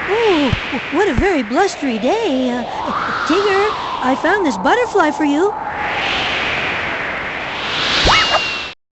Oh, what a very blustery day. Tigger, I found this butterfly for you.